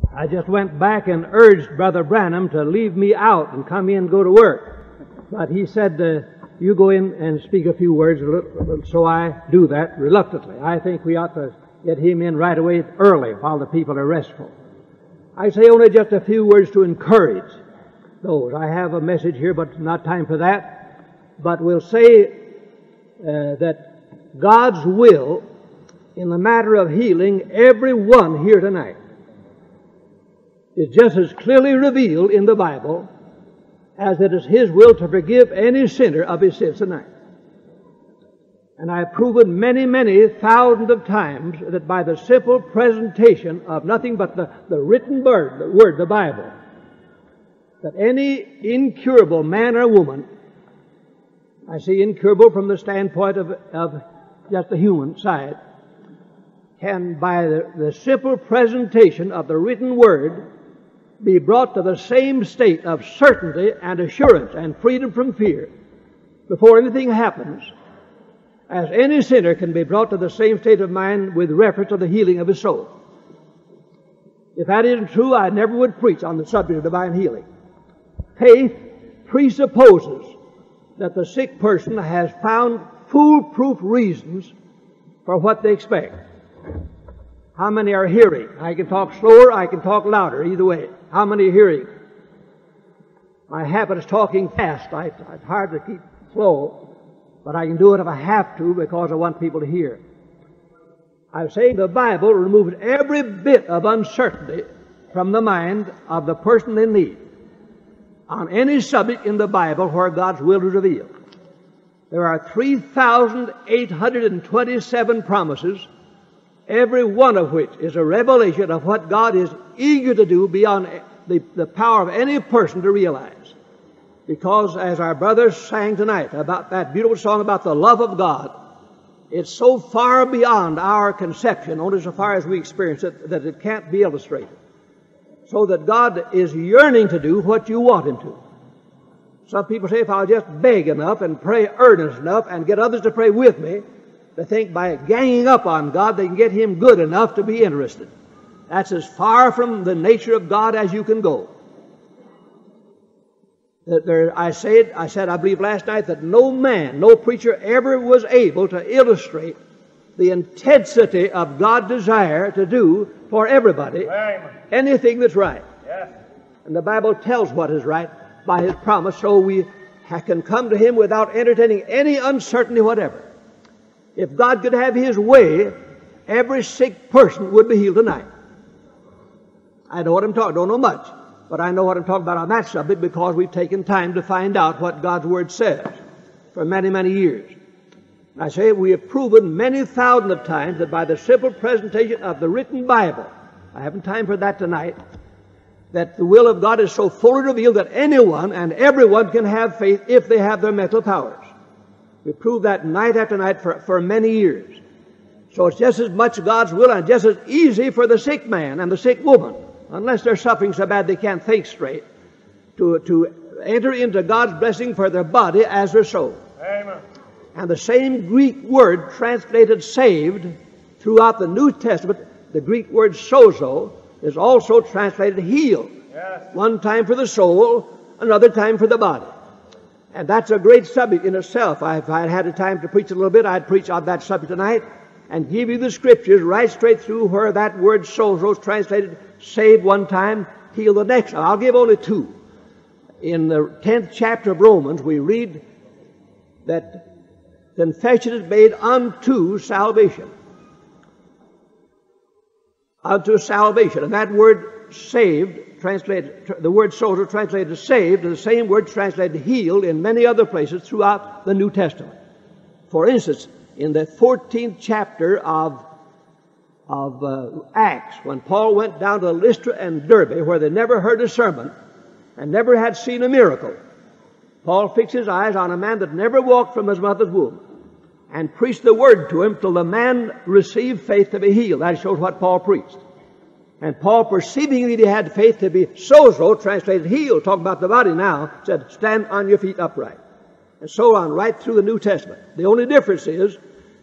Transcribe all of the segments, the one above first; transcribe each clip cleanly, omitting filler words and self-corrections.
I just went back and urged Brother Branham to leave me out and come in and go to work. But he said, you go in and speak a few words, so I do that reluctantly. I think we ought to get him in right away early while the people are restful. I say only just a few words to encourage those. I have a message here, but not time for that. But we'll say that God's will in the matter of healing everyone here tonight is just as clearly revealed in the Bible as it is His will to forgive any sinner of his sins tonight. And I have proven many, many thousands of times that by the simple presentation of nothing but the written word, the Bible, that any incurable man or woman, I say incurable from the standpoint of just the human side, can by the simple presentation of the written word be brought to the same state of certainty and assurance and freedom from fear before anything happens, as any sinner can be brought to the same state of mind with reference to the healing of his soul. If that isn't true, I never would preach on the subject of divine healing. Faith presupposes that the sick person has found foolproof reasons for what they expect. How many are hearing? I can talk slower, I can talk louder, either way. How many are hearing? My habit is talking fast. It's hard to keep slow, but I can do it if I have to because I want people to hear. I'm saying the Bible removes every bit of uncertainty from the mind of the person in need on any subject in the Bible where God's will is revealed. There are 3,827 promises, every one of which is a revelation of what God is eager to do beyond the power of any person to realize. Because as our brothers sang tonight about that beautiful song about the love of God, it's so far beyond our conception, only so far as we experience it, that it can't be illustrated. So that God is yearning to do what you want Him to. Some people say, if I'll just beg enough and pray earnest enough and get others to pray with me, they think by ganging up on God they can get Him good enough to be interested. That's as far from the nature of God as you can go. I said, I believe last night, that no man, no preacher ever was able to illustrate the intensity of God's desire to do for everybody anything that's right. Yes. And the Bible tells what is right by His promise, so we can come to Him without entertaining any uncertainty whatever. If God could have His way, every sick person would be healed tonight. I know what I'm talking, don't know much, but I know what I'm talking about on that subject because we've taken time to find out what God's Word says for many, many years. I say we have proven many thousands of times that by the simple presentation of the written Bible, I haven't time for that tonight, that the will of God is so fully revealed that anyone and everyone can have faith if they have their mental powers. We prove that night after night for many years. So it's just as much God's will and just as easy for the sick man and the sick woman, unless they're suffering so bad they can't think straight, to enter into God's blessing for their body as their soul. Amen. And the same Greek word translated saved throughout the New Testament, the Greek word sozo, is also translated healed. Yes. One time for the soul, another time for the body. And that's a great subject in itself. If I had a time to preach a little bit, I'd preach on that subject tonight and give you the scriptures right straight through where that word sozo is translated saved one time, healed the next. I'll give only two. In the 10th chapter of Romans, we read that confession is made unto salvation. Unto salvation. And that word saved, translated, the word sozo translated saved, is the same word translated healed in many other places throughout the New Testament. For instance, in the 14th chapter of Acts, when Paul went down to Lystra and Derbe, where they never heard a sermon and never had seen a miracle, Paul fixed his eyes on a man that never walked from his mother's womb and preached the word to him till the man received faith to be healed. That shows what Paul preached. And Paul, perceiving that he had faith to be sozo, translated healed, talking about the body now, said, stand on your feet upright. And so on, right through the New Testament. The only difference is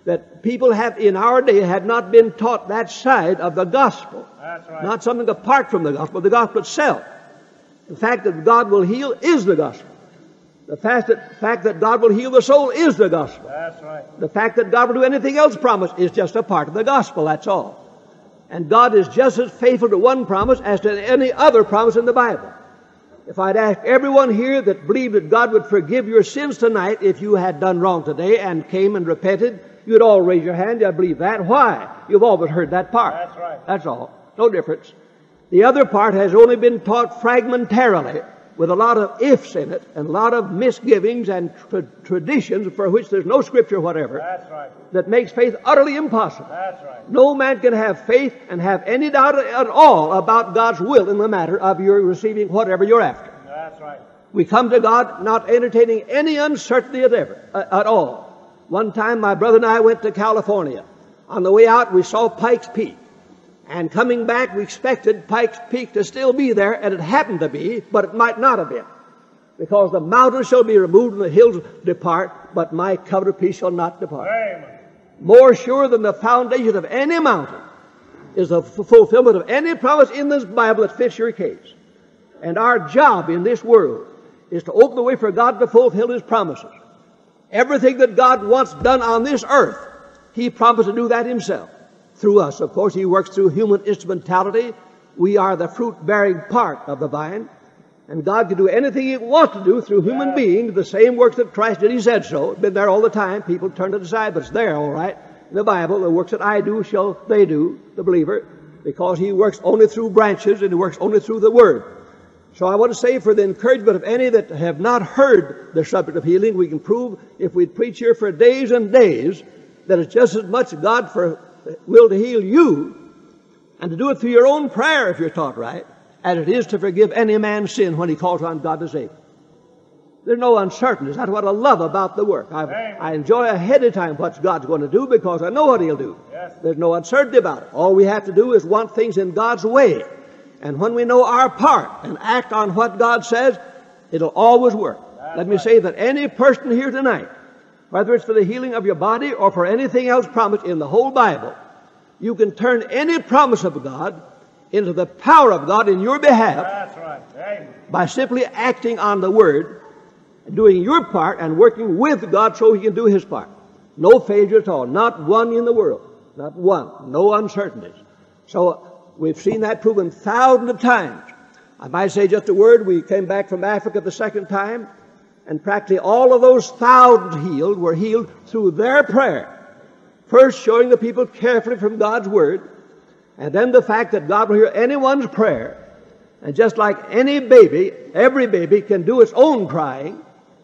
that people have in our day had not been taught that side of the gospel. That's right. Not something apart from the gospel itself. The fact that God will heal is the gospel. The fact that God will heal the soul is the gospel. That's right. The fact that God will do anything else promised is just a part of the gospel, that's all. And God is just as faithful to one promise as to any other promise in the Bible. If I'd ask everyone here that believed that God would forgive your sins tonight if you had done wrong today and came and repented, you'd all raise your hand. I believe that. Why? You've always heard that part. That's right. That's all. No difference. The other part has only been taught fragmentarily, with a lot of ifs in it, and a lot of misgivings and traditions for which there's no scripture whatever. That's right. That makes faith utterly impossible. That's right. No man can have faith and have any doubt at all about God's will in the matter of your receiving whatever you're after. That's right. We come to God not entertaining any uncertainty at all. One time my brother and I went to California. On the way out we saw Pikes Peak. And coming back, we expected Pikes Peak to still be there, and it happened to be, but it might not have been. Because the mountains shall be removed and the hills depart, but my covenant peace shall not depart. Amen. More sure than the foundation of any mountain is the fulfillment of any promise in this Bible that fits your case. And our job in this world is to open the way for God to fulfill His promises. Everything that God wants done on this earth, He promised to do that Himself. Through us, of course, He works through human instrumentality. We are the fruit-bearing part of the vine. And God can do anything He wants to do through human beings, the same works that Christ did. He said so. It's been there all the time. People turn it aside, but it's there, all right. In the Bible, the works that I do shall they do, the believer, because He works only through branches and He works only through the Word. So I want to say, for the encouragement of any that have not heard the subject of healing, we can prove, if we preach here for days and days, that it's just as much God will to heal you and to do it through your own prayer if you're taught right, as it is to forgive any man's sin when he calls on God to save him. There's no uncertainty. That's what I love about the work. I enjoy ahead of time what God's going to do because I know what He'll do. Yes. There's no uncertainty about it. All we have to do is want things in God's way. And when we know our part and act on what God says, it'll always work. Let me say that any person here tonight, whether it's for the healing of your body or for anything else promised in the whole Bible, you can turn any promise of God into the power of God in your behalf. That's right. Amen. By simply acting on the Word, doing your part and working with God so He can do His part. No failure at all. Not one in the world. Not one. No uncertainties. So we've seen that proven thousands of times. I might say just a word. We came back from Africa the second time, and practically all of those thousands healed were healed through their prayer. First showing the people carefully from God's Word, and then the fact that God will hear anyone's prayer. And just like any baby, every baby can do its own crying.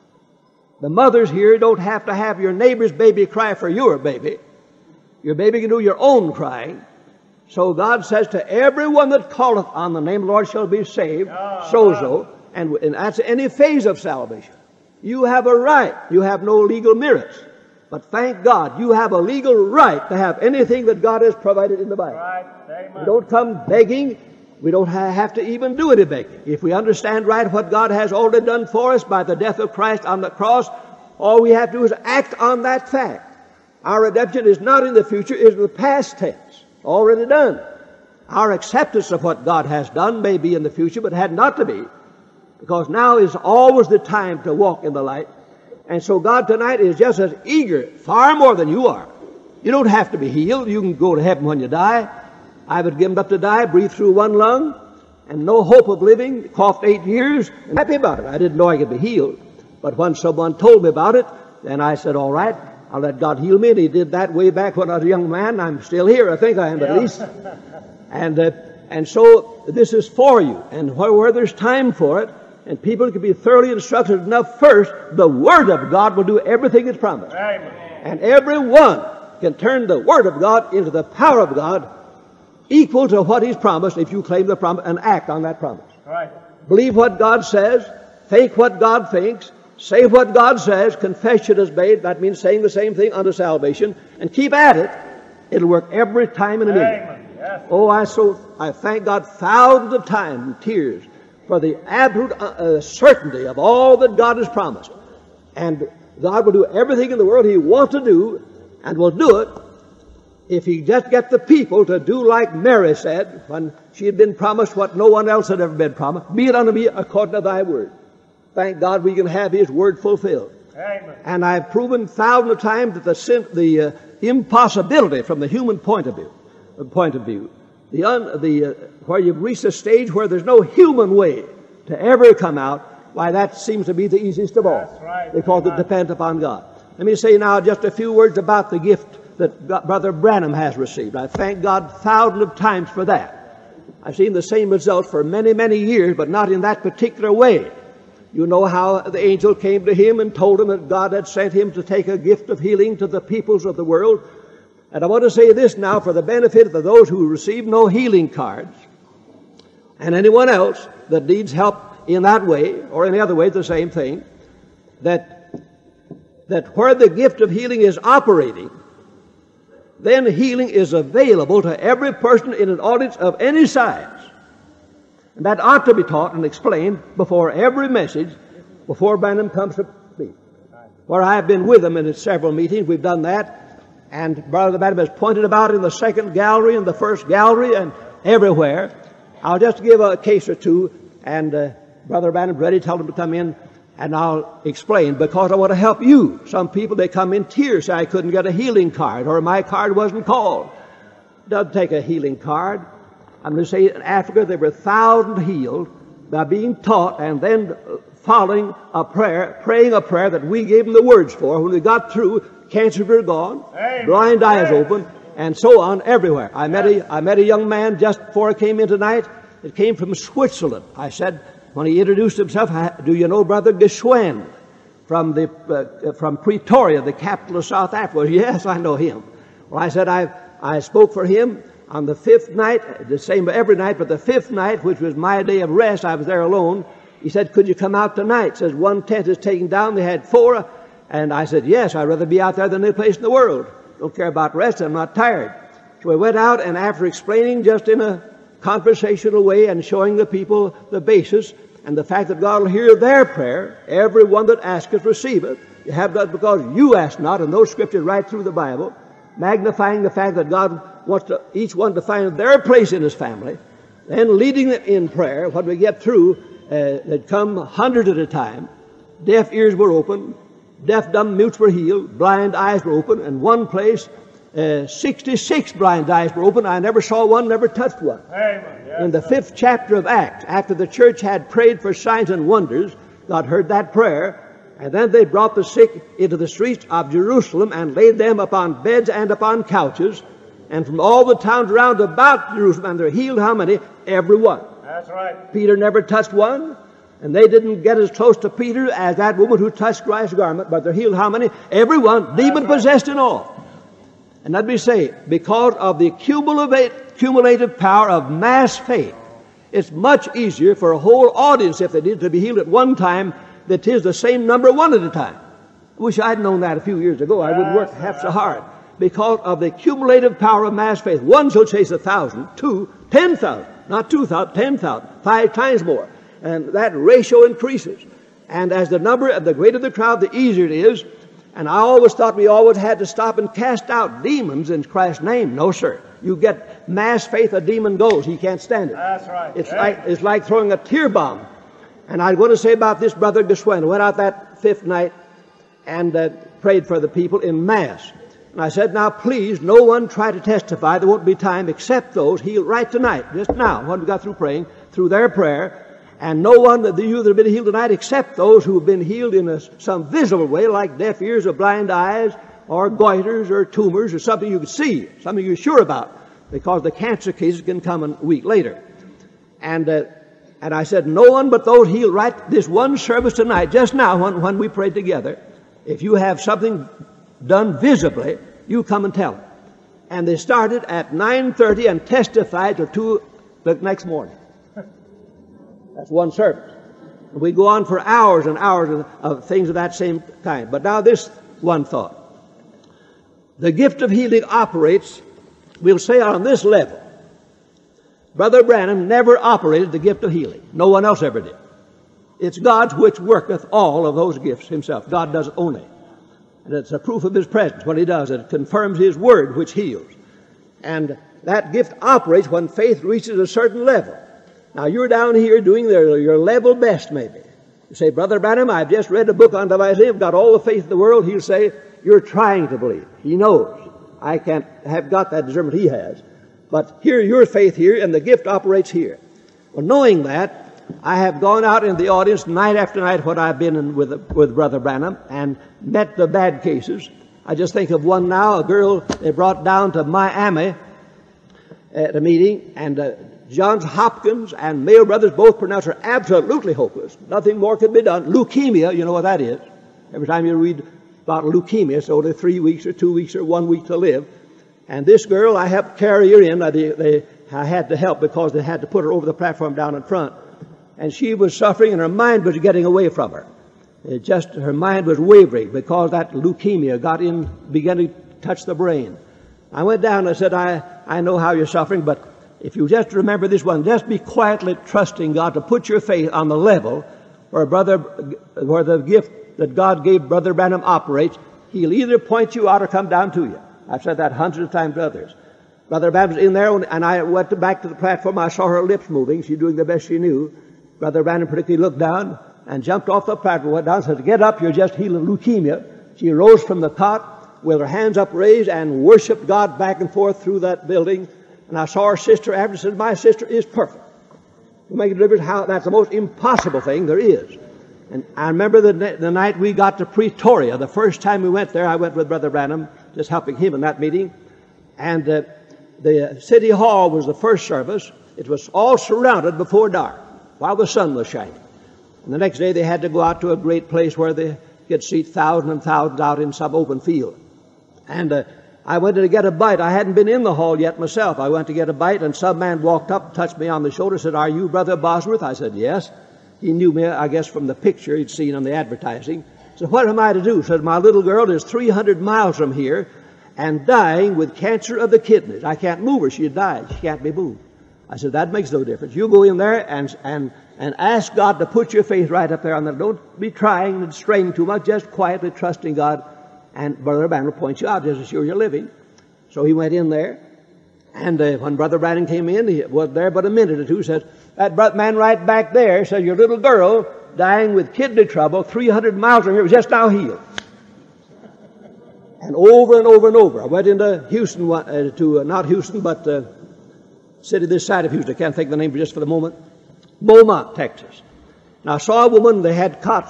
The mothers here don't have to have your neighbor's baby cry for your baby. Your baby can do your own crying. So God says to everyone that calleth on the name of the Lord shall be saved, sozo. And that's any phase of salvation. You have a right. You have no legal merits. But thank God, you have a legal right to have anything that God has provided in the Bible. Right. Amen. We don't come begging. We don't have to even do any begging. If we understand right what God has already done for us by the death of Christ on the cross, all we have to do is act on that fact. Our redemption is not in the future, it is in the past tense. Already done. Our acceptance of what God has done may be in the future, but had not to be. Because now is always the time to walk in the light. And so God tonight is just as eager, far more than you are. You don't have to be healed. You can go to heaven when you die. I was given up to die, breathed through one lung, and no hope of living, coughed 8 years, and happy about it. I didn't know I could be healed. But when someone told me about it, then I said, all right, I'll let God heal me. And He did that way back when I was a young man. I'm still here. I think I am at least. And so this is for you. And where there's time for it, and people can be thoroughly instructed enough first, the Word of God will do everything it's promised. Amen. And everyone can turn the Word of God into the power of God equal to what He's promised if you claim the promise and act on that promise. Right. Believe what God says, think what God thinks, say what God says, confession is made, that means saying the same thing unto salvation, and keep at it. It'll work every time in a minute. Amen. Yes. Oh, I thank God thousands of times in tears for the absolute certainty of all that God has promised. And God will do everything in the world He wants to do, And will do it if he just get the people to do like Mary said when she had been promised what no one else had ever been promised. Be it unto me according to thy word. Thank God we can have his word fulfilled. Amen. And I've proven thousands of times that the impossibility from the human point of view, where you've reached a stage where there's no human way to ever come out, why that seems to be the easiest of all. That's right. Because it depends upon God. Let me say now just a few words about the gift that Brother Branham has received. I thank God thousands of times for that. I've seen the same result for many, many years, but not in that particular way. You know how the angel came to him and told him that God had sent him to take a gift of healing to the peoples of the world. And I want to say this now for the benefit of those who receive no healing cards and anyone else that needs help in that way or any other way, the same thing, that where the gift of healing is operating, then healing is available to every person in an audience of any size. And that ought to be taught and explained before every message, before Branham comes to speak. Where I have been with him in several meetings, we've done that. And Brother Branham has pointed about in the second gallery and the first gallery and everywhere. I'll just give a case or two, and Brother Branham's ready to tell them to come in, and I'll explain, because I want to help you. Some people, they come in tears, say, I couldn't get a healing card, or my card wasn't called. It doesn't take a healing card. I'm going to say in Africa there were thousands healed by being taught and then following a prayer, praying a prayer that we gave them the words for. When we got through, cancers were gone, Amen. blind eyes open, and so on everywhere. I met a young man just before I came in tonight that came from Switzerland. I said, when he introduced himself, do you know Brother Geschwen from Pretoria, the capital of South Africa? Yes, I know him. Well, I said, I spoke for him on the fifth night, the same every night, but the fifth night, which was my day of rest, I was there alone. He said, could you come out tonight? Says, one tent is taken down. They had 4. And I said, yes, I'd rather be out there than any place in the world. Don't care about rest. I'm not tired. So we went out, and after explaining just in a conversational way and showing the people the basis and the fact that God will hear their prayer, every one that asketh receiveth. You have that because you ask not, and those scriptures right through the Bible, magnifying the fact that God wants each one to find their place in his family, then leading them in prayer. When we get through, they'd come hundreds at a time. Deaf ears were open, deaf, dumb, mutes were healed, blind eyes were open, and one place, 66 blind eyes were open. I never saw one, never touched one. Amen. Yes, in the 5th chapter of Acts, after the church had prayed for signs and wonders, God heard that prayer, and then they brought the sick into the streets of Jerusalem and laid them upon beds and upon couches, and from all the towns around about Jerusalem, and they're healed how many? Every one. That's right. Peter never touched one, and they didn't get as close to Peter as that woman who touched Christ's garment, but they're healed how many? Every one, demon-possessed and all. And let me say, because of the cumulative power of mass faith, it's much easier for a whole audience, if they need to be healed at one time, than it is the same number one at a time. I wish I'd known that a few years ago. I wouldn't work half so hard. Because of the cumulative power of mass faith. One shall chase 1,000, 2, 10,000, not 2,000, 10,000, 5 times more. And that ratio increases. And as the number, and the greater the crowd, the easier it is. And I always thought we always had to stop and cast out demons in Christ's name. No, sir. You get mass faith, a demon goes. He can't stand it. That's right. It's like throwing a tear bomb. And I want to say about this Brother Geschwen. I went out that 5th night and prayed for the people in Mass. And I said, now please, no one try to testify. There won't be time except those healed right tonight, just now, when we got through praying, through their prayer. And no one of you that have been healed tonight except those who have been healed in some visible way, like deaf ears or blind eyes or goiters or tumors or something you can see, something you're sure about, because the cancer cases can come a week later. And I said, no one but those healed right this one service tonight, just now when we prayed together. If you have something done visibly, you come and tell it. And they started at 9:30 and testified to 2 the next morning. That's one service. We go on for hours and hours of things of that same kind. But now this one thought. The gift of healing operates, we'll say, on this level. Brother Branham never operated the gift of healing. No one else ever did. It's God which worketh all of those gifts himself. God does it only. And it's a proof of His presence when He does it. It confirms His word, which heals. And that gift operates when faith reaches a certain level. Now, you're down here doing your level best, maybe. You say, Brother Branham, I've just read a book on Isaiah. I've got all the faith in the world. He'll say, you're trying to believe. He knows. I can't have got that discernment He has. But here, your faith here, and the gift operates here. Well, knowing that, I have gone out in the audience night after night when I've been in with Brother Branham and met the bad cases. I just think of one now, a girl they brought down to Miami at a meeting, and Johns Hopkins and Mayo Brothers both pronounced her absolutely hopeless. Nothing more could be done. Leukemia, you know what that is. Every time you read about leukemia, it's only 3 weeks or 2 weeks or 1 week to live. And this girl, I helped carry her in. I had to help because they had to put her over the platform down in front. And she was suffering and her mind was getting away from her. Her mind was wavering because that leukemia began to touch the brain. I went down and I said, I know how you're suffering, but if you just remember this one, just be quietly trusting God to put your faith on the level where the gift that God gave Brother Branham operates. He'll either point you out or come down to you. I've said that hundreds of times to others. Brother Branham was in there, and I went back to the platform. I saw her lips moving. She doing the best she knew. Brother Branham particularly looked down and jumped off the platform, went down and said, get up, you're just healing leukemia. She rose from the cot with her hands upraised and worshiped God back and forth through that building. And I saw her sister after and said, my sister is perfect. To make a deliverance, that's the most impossible thing there is. And I remember the night we got to Pretoria, the first time we went there, I went with Brother Branham, just helping him in that meeting. And the City Hall was the first service. It was all surrounded before dark, while the sun was shining. And the next day they had to go out to a great place where they could seat thousands and thousands out in some open field. And I went to get a bite. I hadn't been in the hall yet myself. I went to get a bite, and some man walked up, touched me on the shoulder, said, are you Brother Bosworth? I said, yes. He knew me, I guess, from the picture he'd seen on the advertising. So what am I to do? He said, my little girl is 300 miles from here and dying with cancer of the kidneys. I can't move her. She died. She can't be moved. I said, that makes no difference. You go in there and ask God to put your faith right up there on that. Don't be trying and straining too much. Just quietly trusting God. And Brother Branham will point you out just as sure you're living. So he went in there. And when Brother Branham came in, he was there but a minute or two. Says, that man right back there says, your little girl dying with kidney trouble 300 miles from here was just now healed. And over and over and over. I went into Houston, not Houston, but city this side of Houston. I can't think of the name just for the moment. Beaumont, Texas. Now I saw a woman, they had cots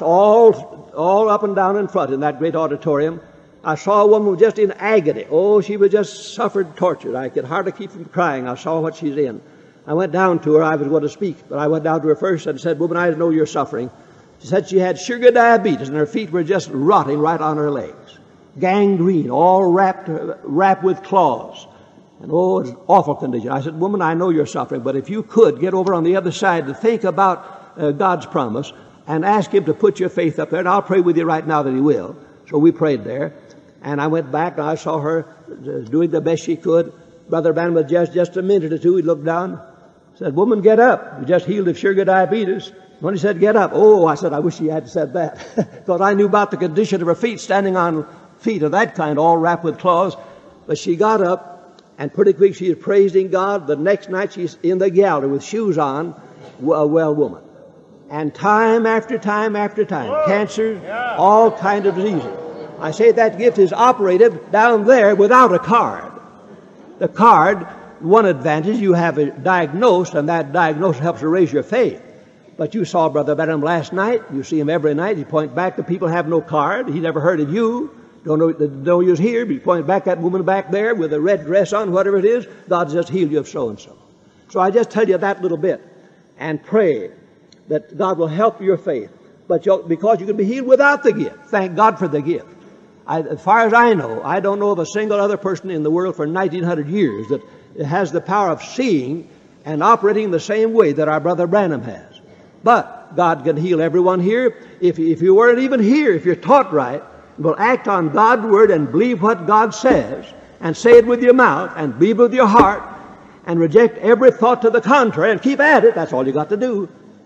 all up and down in front in that great auditorium. I saw a woman just in agony. Oh, she was just suffered torture. I could hardly keep from crying. I saw what she's in. I went down to her. I was going to speak, but I went down to her first and said, woman, I know you're suffering. She said she had sugar diabetes and her feet were just rotting right on her legs. Gangrene, all wrapped with claws. And oh, it's an awful condition. I said, woman, I know you're suffering, but if you could get over on the other side to think about God's promise and ask Him to put your faith up there, and I'll pray with you right now that He will. So we prayed there. And I went back and I saw her doing the best she could. Brother Branham was just a minute or two. He looked down, said, woman, get up. You just healed of sugar diabetes. When he said, get up. Oh, I said, I wish he had said that. Because I knew about the condition of her feet, standing on feet of that kind, all wrapped with claws. But she got up, and pretty quick she was praising God. The next night she's in the gallery with shoes on, a well woman. And time after time after time, cancers, all kinds of diseases. I say that gift is operated down there without a card. The card, one advantage, you have it diagnosed, and that diagnosis helps to raise your faith. But you saw Brother Branham last night. You see him every night. He points back to people who have no card. He never heard of you. Don't know he was here, but he points back at that woman back there with a red dress on, whatever it is. God just healed you of so-and-so. So I just tell you that little bit and pray that God will help your faith. But because you can be healed without the gift. Thank God for the gift. As far as I know, I don't know of a single other person in the world for 1900 years that has the power of seeing and operating the same way that our Brother Branham has. But God can heal everyone here. If you weren't even here, if you're taught right, will act on God's word and believe what God says and say it with your mouth and believe it with your heart and reject every thought to the contrary and keep at it. That's all you got to do.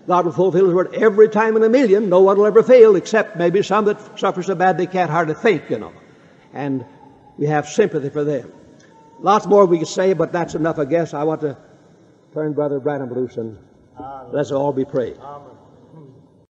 God will fulfill His word every time in a million. No one will ever fail, except maybe some that suffer so bad they can't hardly think, you know. And we have sympathy for them. Lots more we could say, but that's enough, I guess. I want to turn Brother Branham loose, and let's all be praying.